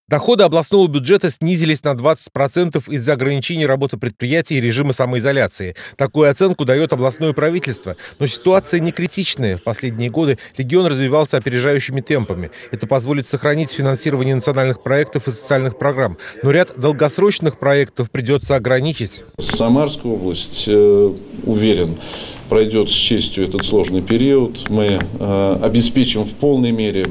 Доходы областного бюджета снизились на 20% из-за ограничений работы предприятий и режима самоизоляции. Такую оценку дает областное правительство. Но ситуация не критичная. В последние годы регион развивался опережающими темпами. Это позволит сохранить финансирование национальных проектов и социальных программ. Но ряд долгосрочных проектов придется ограничить. Самарская область, уверен, пройдет с честью этот сложный период. Мы обеспечим в полной мере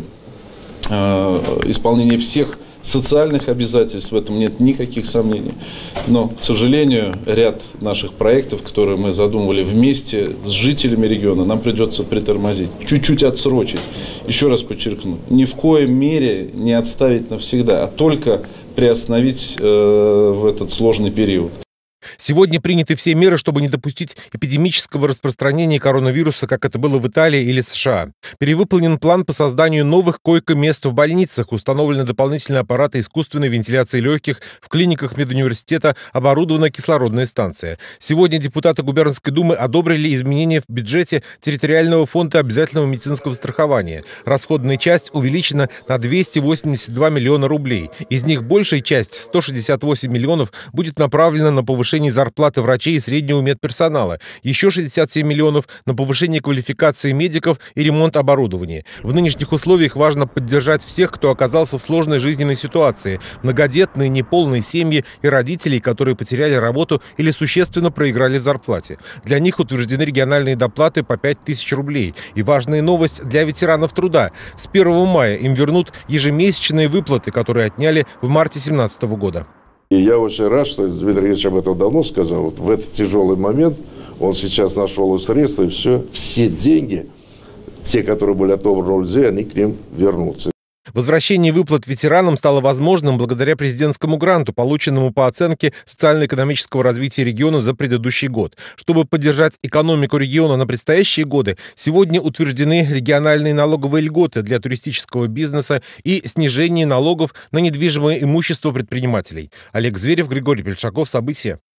исполнение всех социальных обязательств, в этом нет никаких сомнений. Но, к сожалению, ряд наших проектов, которые мы задумывали вместе с жителями региона, нам придется притормозить, чуть-чуть отсрочить. Еще раз подчеркну, ни в коем мере не отставить навсегда, а только приостановить в этот сложный период. Сегодня приняты все меры, чтобы не допустить эпидемического распространения коронавируса, как это было в Италии или США. Перевыполнен план по созданию новых койко-мест в больницах, установлены дополнительные аппараты искусственной вентиляции легких, в клиниках медуниверситета оборудована кислородная станция. Сегодня депутаты Губернской думы одобрили изменения в бюджете территориального фонда обязательного медицинского страхования. Расходная часть увеличена на 282 миллиона рублей. Из них большая часть, 168 миллионов, будет направлена на повышение зарплаты врачей и среднего медперсонала, еще 67 миллионов на повышение квалификации медиков и ремонт оборудования. В нынешних условиях важно поддержать всех, кто оказался в сложной жизненной ситуации: многодетные, неполные семьи и родителей, которые потеряли работу или существенно проиграли в зарплате. Для них утверждены региональные доплаты по 5000 рублей. И важная новость для ветеранов труда: с 1 мая им вернут ежемесячные выплаты, которые отняли в марте 2017 года. И я очень рад, что Дмитрий Ильич об этом давно сказал. Вот в этот тяжелый момент он сейчас нашел и средства, и все деньги, те, которые были отобраны у людей, они к ним вернутся. Возвращение выплат ветеранам стало возможным благодаря президентскому гранту, полученному по оценке социально-экономического развития региона за предыдущий год. Чтобы поддержать экономику региона на предстоящие годы, сегодня утверждены региональные налоговые льготы для туристического бизнеса и снижение налогов на недвижимое имущество предпринимателей. Олег Зверев, Григорий Пельшаков. События.